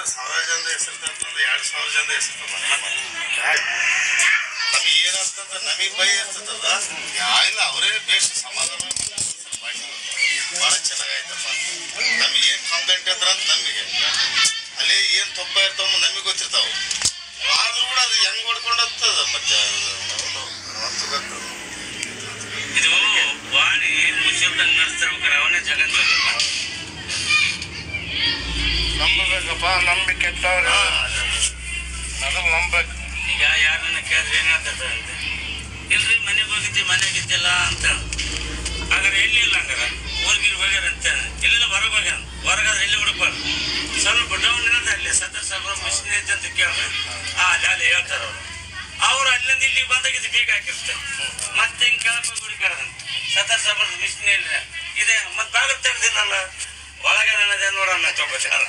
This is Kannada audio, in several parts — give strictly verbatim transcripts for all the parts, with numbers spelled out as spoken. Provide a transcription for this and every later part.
ಸಾವಿರ ಜನದ ಹೆಸರು ಎರಡು ಸಾವಿರ ಜನದ ಹೆಸರು ನಮಗೆ ಏನಾಗ್ತದ ನಮಗೆ ಭಯ ಇರ್ತದಲ್ಲ ಇಲ್ಲ ಅವರೇ ಬೇಸ್ ಸಮಾಧಾನ ಭಾಳ ಚೆನ್ನಾಗೈತಪ್ಪ ನಮ್ಗೆ ಏನು ಕಂಪ್ಲೇಂಟ್ ಇದ್ರ ಅಂತ ನಮಗೆ ಅಲ್ಲಿ ಏನು ತೊಪ್ಪ ಇರ್ತಾವ ನಮಗೆ ಗೊತ್ತಿರ್ತಾವ ಆದ್ರೂ ಕೂಡ ಅದು ಹೆಂಗ್ ಹೊಡ್ಕೊಂಡು ಹೋಗ್ತದ ಮತ್ತೆ ಇದು ವಾಣಿ ಮುಗಿಸ್ದಂಗೆ ನಡೆಸ್ತಿರ್ಬೇಕಾರೆ ಅವನೇ ಜಗನ್ಬೇಕಪ್ಪ ನಂಬಬೇಕಪ್ಪ ನಂಬಿಕೆ ಅದನ್ನ ನಂಬಬೇಕು ಈಗ ಯಾರನ್ನ ಕೇಳಿದ್ರೆ ಏನಾಗ್ತದ ಅಂತ ಇಲ್ರಿ ಮನೆಗೆ ಹೋಗಿದ್ದಿ ಮನೆಗಿದ್ದಿಲ್ಲ ಅಂತ ಹಾಗಾದ್ರೆ ಎಲ್ಲಿ ಇಲ್ಲ ಹಂಗಾರ ಊರ್ಗಿರ್ ಹೋಗ್ಯಾರ ಅಂತ ಇಲ್ಲೆಲ್ಲ ಹೊರಗೆ ಹೋಗ್ಯಾನ ಹೊರಗಾದ್ರೆ ಎಲ್ಲಿ ಹುಡುಕ್ಬಾರ್ದು ಸ್ವಲ್ಪ ಡೌನ್ ಇರೋದು ಅಲ್ಲಿ ಸದರ್ ಸಾಹೇಬ್ರ ಮಿಷನ್ ಐತೆ ಅಂತ ಕೇಳಿದ್ರೆ ಆ ಅಲ್ಲಿ ಅಲ್ಲಿ ಹೇಳ್ತಾರ ಅವರು ಅವ್ರು ಅಲ್ಲಿಂದ ಇಲ್ಲಿ ಬಂದಾಗಿದ್ದು ಬೀಗ ಹಾಕಿರ್ತಾರೆ ಮತ್ತೆ ಹಿಂಗೆ ಕೆಳಗೆ ಹುಡುಕಾಡದಂತ ಸದರ್ ಸಾಹೇಬ್ರ ಮಿಷನ್ ಇಲ್ಲ ಇದೆ ಮತ್ತೆ ಬಾಗಿಲು ತೆಗ್ದಿಲ್ಲಲ್ಲ ಒಳಗೆ ನನ್ನದೇ ನೋಡೋಣ ಚೌಕಾಚಾರ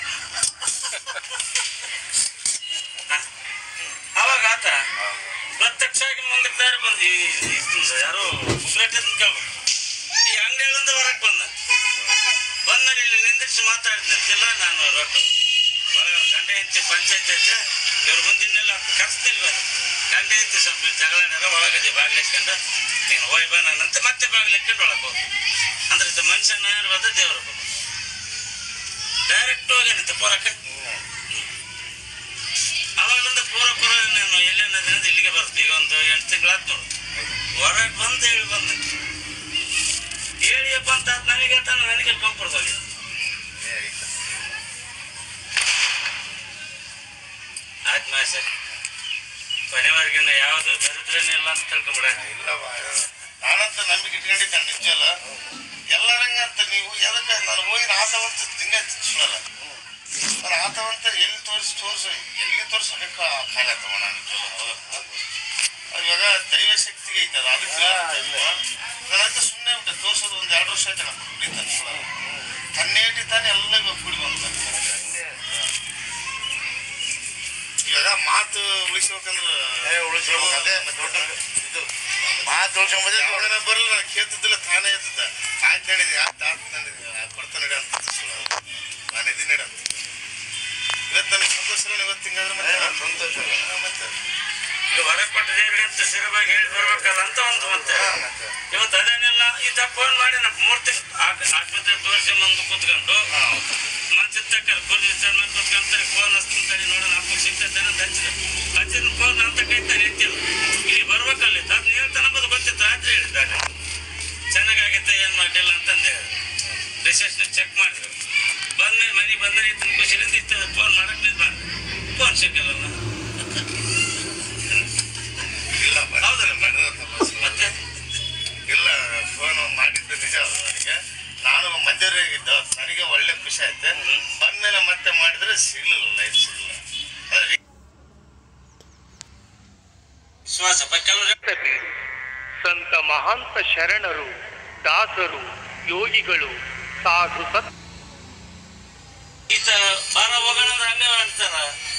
ಅವಾಗ ಆತ ಪ್ರತ್ಯಕ್ಷ ಆಗಿ ಮುಂದಕ್ಕೆ ದಾರಿ ಬಂದು ಯಾರು ಉಗ್ರಟ ಕೇಳ್ಬೇಕು ಈ ಅಂಗಡಿಗಳಿಂದ ಹೊರಗೆ ಬಂದ ಬಂದಲ್ಲಿ ಇಲ್ಲಿ ನಿಂದಿರಿಸಿ ಮಾತಾಡಿದ್ನಂತಿಲ್ಲ ನಾನು ರೊಟ್ಟು ಒಳಗ ಗಂಡ ಹೆಂಡತಿ ಪಂಚಾಯತ್ ಐತೆ ಇವ್ರ ಮುಂದಿನೆಲ್ಲ ಕರ್ಸ್ತಿಲ್ವ ಗಂಡ ಹೆಂಡತಿ ಸ್ವಲ್ಪ ಜಗಳಾಡ್ಯಾರ ಒಳಗದೆ ಬಾಗಿಲಿಕ್ಕೊಂಡು ನೀನು ಹೋಯ್ ಬಾ ನಾನಂತ ಮತ್ತೆ ಬಾಗಿಲಿಕ್ಕೊಂಡು ಒಳಗೆ ಹೋಗಿ ಅಂದ್ರೆ ಇದು ಮನುಷ್ಯನ ಯಾರು ಬಂದ ದೇವ್ರ ಬಂದ ಡೈರೆಕ್ಟ್ ಹೋಗ್ಯಾನಂತೆ ಪೂರಕ್ಕೆ ಅವಾಗಲಿಂದ ಪೂರ ಪೂರ ನಾನು ಎಲ್ಲೇನದ್ರಿಂದ ಇಲ್ಲಿಗೆ ಬರ್ತೀನಿ ಈಗ ಒಂದು ಎಂಟು ತಿಂಗಳಾದ್ ನೋಡು ಹೊರಗೆ ಬಂದು ಹೇಳಿ ಬಂದ ಹೇಳಿಯಪ್ಪ ಅಂತ ನನಗೆ ತಾನು ನನಗೆ ಕಂಫರ್ಟ್ ಹೋಗಿ ಆದ್ಮೇಲೆ ಸರ್ ಕೊನೆವರೆಗಿನ ಯಾವುದು ದರಿದ್ರನೇ ಇಲ್ಲ ಅಂತ ತಿಳ್ಕೊಂಬಿಡ ಇಲ್ಲ ನಾನಂತ ನಂಬಿಕೆ ಇಟ್ಕೊಂಡಿದ್ದೆ ನಿಜ ಅಲ್ಲ ಎಲ್ಲರಂಗಂತ ನೀವು ಎದಕ್ಕೆ ನಾನು ಹೋಗಿ ಆತವಂತ ತಿಂಗ ಸುಳ್ಳಲ್ಲ ನಾನು ಆತವಂತ ಎಲ್ಲಿ ತೋರಿಸಿ ತೋರಿಸಿ ಎಲ್ಲಿ ತೋರಿಸೋಕೆ ಖಾಲಿ ಆಗ್ತವ ನಾನು ಇವಾಗ ದೈವ ಶಕ್ತಿಗೆ ಐತದ ಅದಕ್ಕೆ ನಾನಂತ ಸುಮ್ಮನೆ ಬಿಟ್ಟೆ ತೋರಿಸೋದು ಒಂದು ಎರಡು ವರ್ಷ ಆಯ್ತು ನಾನು ಕುಡಿ ತನ್ಸುಳ ತನ್ನೇಟಿ ತಾನೇ ಎಲ್ಲ ಇವಾಗ ಕುಡಿ ಬಂದ ಇವಾಗ ಮಾತು ಉಳಿಸ್ಬೇಕಂದ್ರೆ ಉಳಿಸ್ಬೇಕು ಅದೇ ಇದು ಮಾತು ಉಳಿಸ್ಕೊಂಬಂದ್ರೆ ಅವನ ಬರಲ್ಲ ನಾನು ಕೇಳ್ತಿದ್ದಿಲ್ಲ ತಾನೇ ಇರ್ತದ ಆಯ್ತು ನಡೀನಿ ಆಯ್ತು ಆಯ್ತು ನಡೀನಿ ಕೊಡ್ತಾ ನಡಿ ಅಂತ ನಾನು ಇದೀನಿ ನಡ ಇವತ್ತು ನನಗೆ ಸಂತೋಷ ಇವತ್ತು ಹಿಂಗಾದ್ರೆ ಮತ್ತೆ ಸಂತೋಷ ಮತ್ತೆ ಈಗ ಹೊರಗೆ ಕೊಟ್ಟ ದೇವ್ರಿಗೆ ಅಂತ ಸಿರವಾಗಿ ಹೇಳಿ ಬರ್ಬೇಕಲ್ಲ ಅಂತ ಒಂದು ಮತ್ತೆ ಇವತ್ತು ಅದೇನೆಲ್ಲ ಈತ ಫೋನ್ ಮಾಡಿ ನಮ್ಮ ಮೂರ್ತಿ ಆಸ್ಪತ್ರೆ ತೋರಿಸಿ ಮುಂದೆ ಕೂತ್ಕೊಂಡು ಮಂಚದ ತಕ್ಕ ಕುರ್ಜಿ ಚೆನ್ನಾಗಿ ಕೂತ್ಕೊಂತಾರೆ ಫೋನ್ ಹಚ್ತಾರೆ ನೋಡೋಣ ಅಪ್ಪ ಸಿಗ್ತದೆ ಅಂತ ಹಚ್ಚಿದೆ ಹಚ್ಚಿದ ಫೋನ್ ಅಂತ ಕೈತಾನೆ ಎತ್ತಿಲ್ಲ ಇಲ್ಲಿ ಬರ್ಬೇಕಲ್ಲ ಅದನ್ನ ಹೇಳ್ತಾನೆ ಅನ್ನೋದು ಗೊತ್ತಿತ್ತು ರಾತ್ರಿ ಹೇಳಿದಾಗ ಚೆನ್ನಾಗಾಗೈತೆ ಏನು ಮಾಡಿಲ್ಲ ಅಂತಂದೆ ರಿಸೆಪ್ಷನ್ ಚೆಕ್ ಮಾಡಿದ್ರು ಬಂದ್ಮೇಲೆ ಮನೆಗೆ ಬಂದರೆ ಇತ್ತು ಖುಷಿಲಿಂದ ಇತ್ತು ಫೋನ್ ಮಾಡಕ್ಕೆ ನಿಂತ ಫೋನ್ ಸಿಗಲ್ಲ ಇಲ್ಲ ಹೌದಲ್ಲ ಮತ್ತೆ ಇಲ್ಲ ಫೋನ್ ಮಾಡಿದ್ದು ನಿಜ ನನಗೆ ನಾನು ಮಂಜೂರಿಯಾಗಿದ್ದ ನನಗೆ ಒಳ್ಳೆ ಖುಷಿ ಆಯ್ತು ಬಂದ್ಮೇಲೆ ಮತ್ತೆ ಮಾಡಿದ್ರೆ ಸಿಗ್ಲಿಲ್ಲ ಲೈಫ್ ಸಿಗಲಿಲ್ಲ ವಿಶ್ವಾಸ ಕೆಲವರು ಸಂತ ಮಹಾಂತ ಶರಣರು ದಾಸರು ಯೋಗಿಗಳು ಸಾಧು ಸತ್ ಈತ ಬಾರ ಹೋಗೋಣ ಅಂದ್ರೆ ಹಂಗೆ ಮಾಡ್ತಾರ